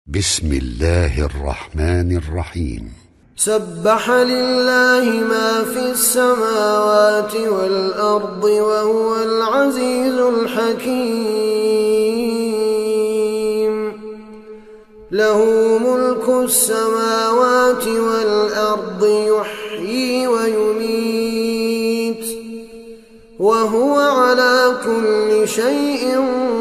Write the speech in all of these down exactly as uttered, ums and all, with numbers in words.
بسم الله الرحمن الرحيم. سبح لله ما في السماوات والأرض وهو العزيز الحكيم. له ملك السماوات والأرض يحيي ويميت وهو على كل شيء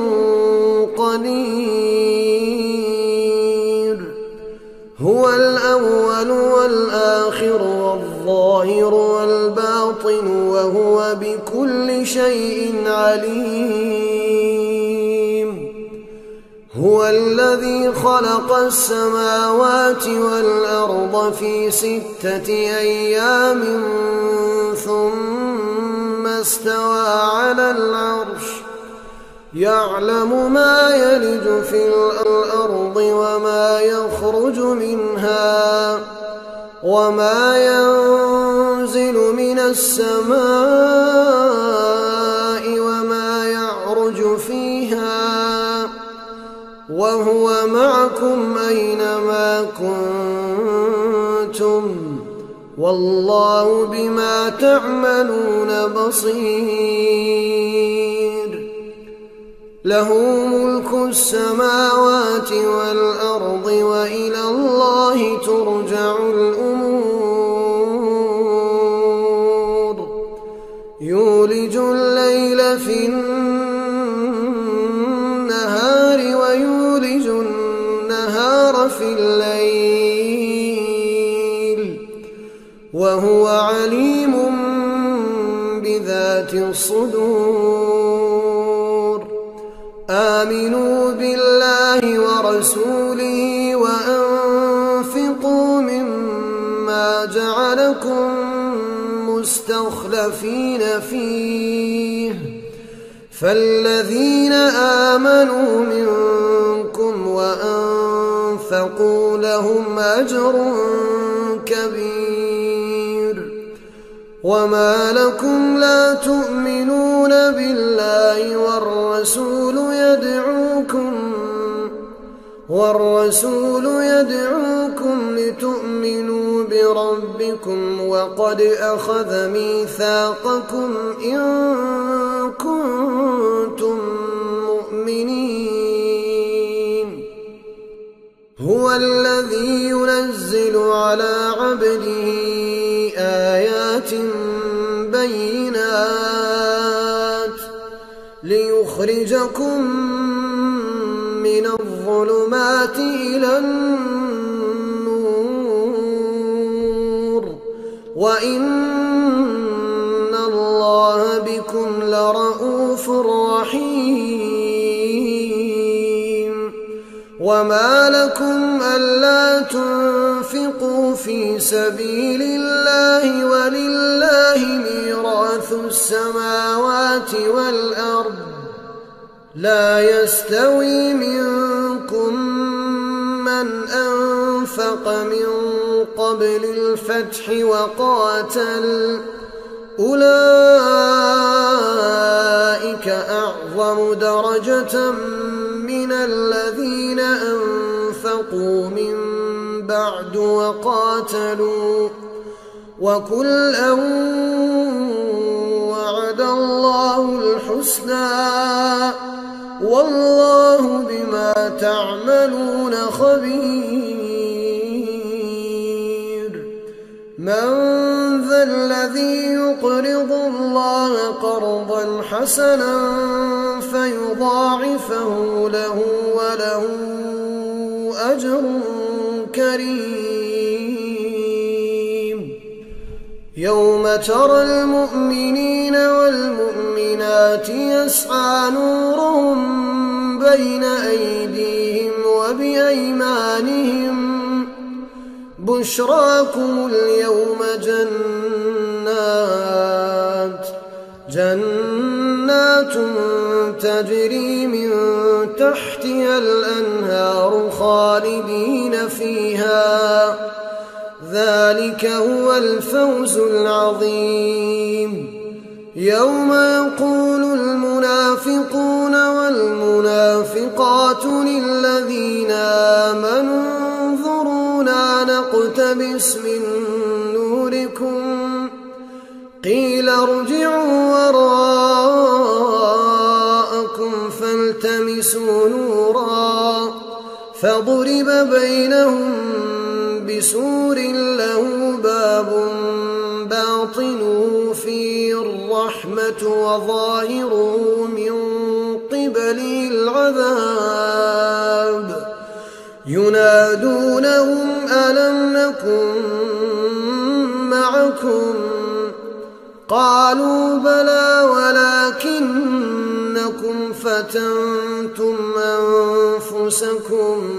قدير. هو الأول والآخر والظاهر والباطن وهو بكل شيء عليم. هو الذي خلق السماوات والأرض في ستة أيام ثم استوى على العرش يعلم ما يلج في الأرض وما يخرج منها وما ينزل من السماء وما يعرج فيها وهو معكم أينما كنتم والله بما تعملون بصير. له ملك السماوات والأرض وإلى الله ترجع الأمور. يولج الليل في النهار ويولج النهار في الليل وهو عليم بذات الصدور. آمنوا بالله ورسوله وأنفقوا مما جعلكم مستخلفين فيه فالذين آمنوا منكم وأنفقوا لهم أجر كبير. وما لكم لا تؤمنون بالله والرسول يدعوكم والرسول يدعوكم لتؤمنوا بربكم وقد أخذ ميثاقكم إن كنتم مؤمنين. هو الذي ينزل على عبده آيات بينات ليخرجكم من الظلمات إلى النور وإن الله بكم لرءوف رحيم. وما لكم ألا تنفقوا في سبيل الله ولله ميراث السماوات والأرض لا يستوي منكم من أنفق من قبل الفتح وقاتل أولئك أعظم درجة من الذين أنفقوا من بعد وقاتلوا وكلا وعد الله الحسنى والله بما تعملون خبير. من ذا الذي يقرض الله قرضا حسنا فيضاعفه له وله أجر كريم. يوم ترى المؤمنين والمؤمنات يسعى نورهم بين أيديهم وبأيمانهم بشراكم اليوم جنات جنات تجري من تحتها الأنهار خالدين فيها ذلك هو الفوز العظيم. يوم يقول المنافقون والمنافقات للذين آمنوا انظرونا نقتبس من نوركم قيل ارجعوا وراءكم فالتمسوا نورا فضرب بينهم بسور له باب باطنه فيه الرحمة وظاهره من قبله العذاب ينادونهم ألم نكن معكم قالوا بلى ولكنكم فتنتم أنفسكم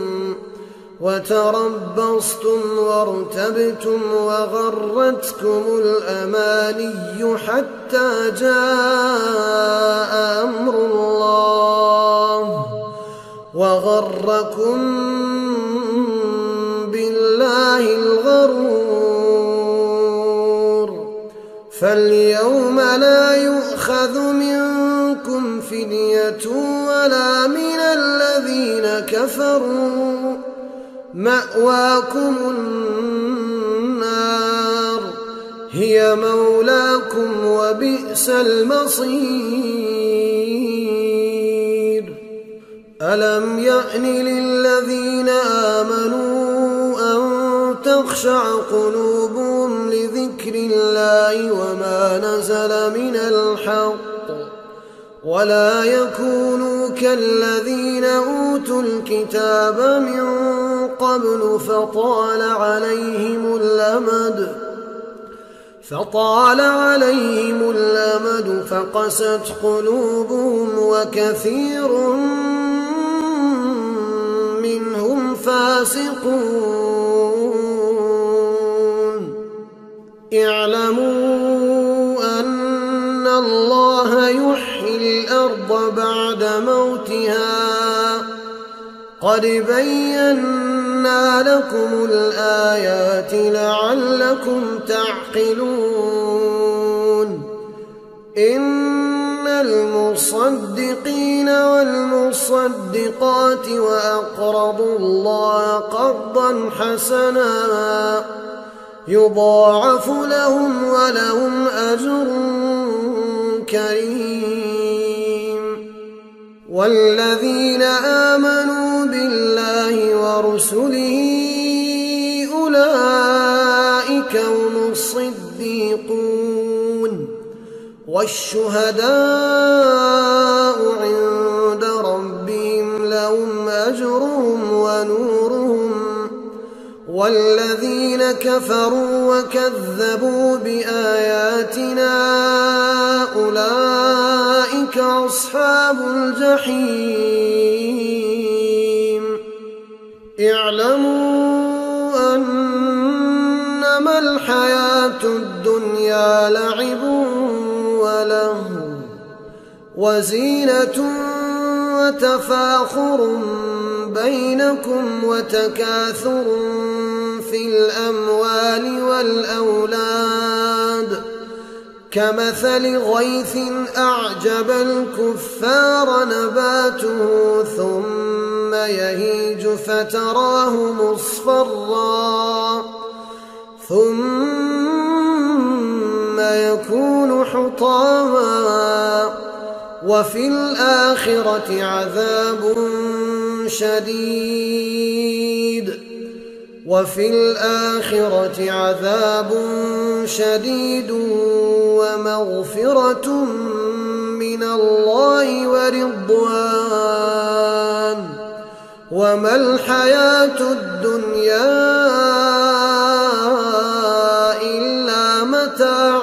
وتربصتم وارتبتم وغرتكم الأماني حتى جاء أمر الله وغركم بالله الغرور فاليوم لا يؤخذ منكم فدية ولا من الذين كفروا مأواكم النار هي مولاكم وبئس المصير ألم يأن للذين آمنوا أن تخشع قلوبهم لذكر الله وما نزل من الحق ولا يكونوا كالذين أوتوا الكتاب من قبل فطال عليهم الأمد فطال عليهم الأمد فقست قلوبهم وكثير منهم فاسقون اعلموا أن الله يحيي الأرض بعد موتها قد بينا لكم الآيات لعلكم تعقلون إن المصدقين والمصدقات وأقرضوا الله قرضا حسنا يضاعف لهم ولهم أجر كريم والذين آمنوا بالله ورسله أولئك هم الصديقون والشهداء عند ربهم لهم أجرهم ونورهم والذين كفروا وكذبوا بآياتنا أولئك أصحاب الجحيم اعلموا أنما الحياة الدنيا لعب ولهو وزينة وتفاخر بينكم وتكاثر في الأموال والأولاد كمثل غيث أعجب الكفار نباته ثم يهيج فتراه مصفرا ثم يكون حطاما وفي الآخرة عذاب شديد وفي الآخرة عذاب شديد ومغفرة من الله ورضوان وما الحياة الدنيا إلا متاع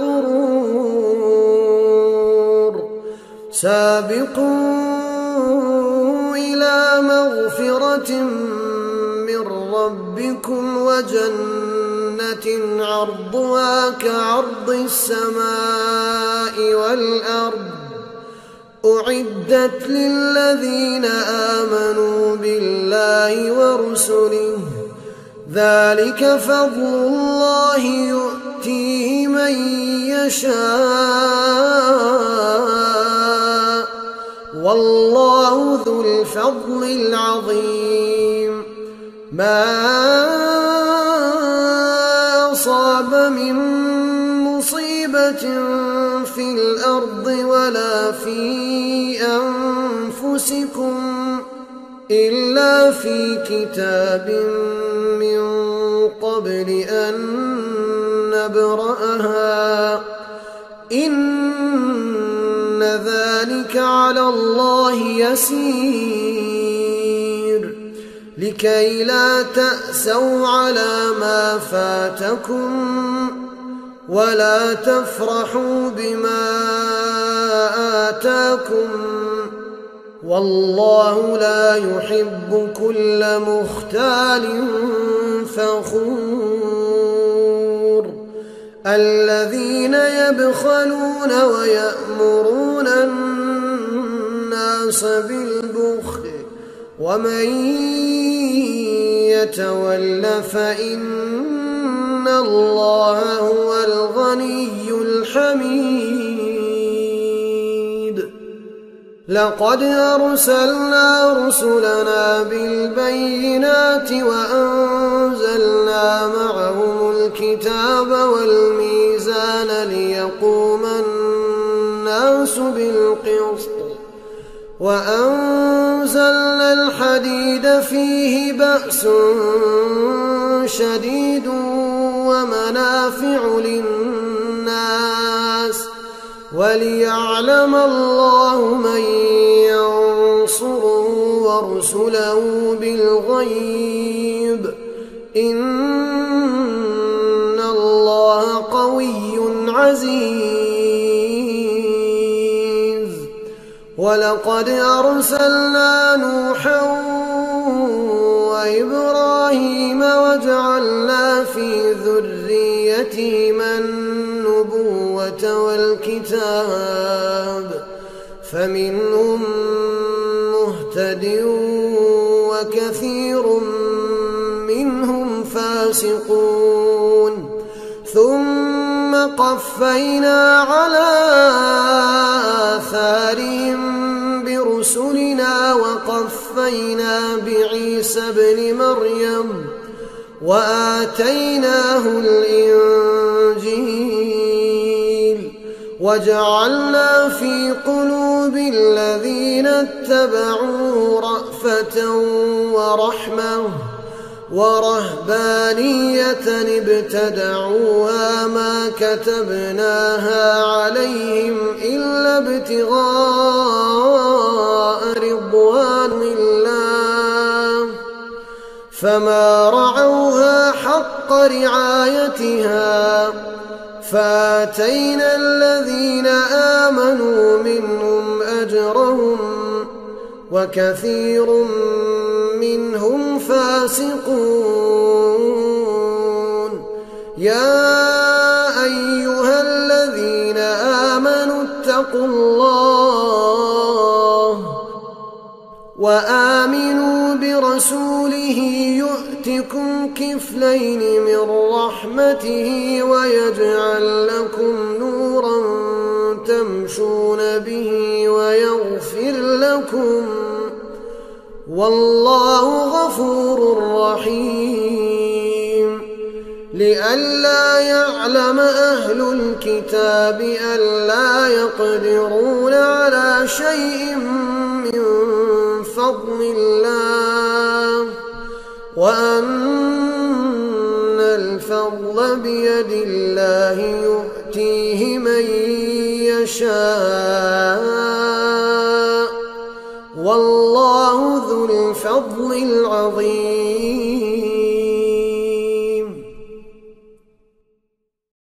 الغرور سابقوا إلى مغفرة من ربكم وجنة عرضها كعرض السماء والأرض أعدت للذين آمنوا بالله ورسله ذلك فضل الله يؤتيه من يشاء والله ذو الفضل العظيم ما أصاب من مصيبة في الأرض ولا في أنفسكم إلا في كتاب من قبل أن نبرأها إن ذلك على الله يسير لكي لا تأسوا على ما فاتكم ولا تفرحوا بما آتاكم والله لا يحب كل مختال فخور الذين يبخلون ويأمرون الناس بالبخل ومن يتول فإن الله هو الغني الحميد لقد أرسلنا رسلنا بالبينات وأنزلنا معهم الكتاب والميزان ليقوم الناس بالقسط وأنزلنا الحديد فيه بأس شديد ومنافع للناس وليعلم الله من ينصره ورسله بالغيب إن الله قوي عزيز ولقد أرسلنا نوحا وإبراهيم وجعلنا في ذريتهما النبوة والكتاب فمنهم مهتد وكثير منهم فاسقون ثم قفينا على آثارهم برسلنا وقفينا بعيسى ابن مريم وآتيناه الإنجيل وجعلنا في قلوب الذين اتبعوا رأفة ورحمة ورهبانية ابتدعوها ما كتبناها عليهم إلا ابتغاء رضوان الله فما رعوها حق رعايتها فآتينا الذين آمنوا منهم أجرهم وكثير منهم فاسقون يا أيها الذين آمنوا اتقوا الله وآمنوا برسوله يؤتكم كفلين من رحمته ويجعل لكم نورا تمشون به ويغفر لكم والله غفور رحيم لئلا يعلم أهل الكتاب ألا يقدرون على شيء من فضل الله وأن الفضل بيد الله يؤتيه من يشاء والله ذو الفضل العظيم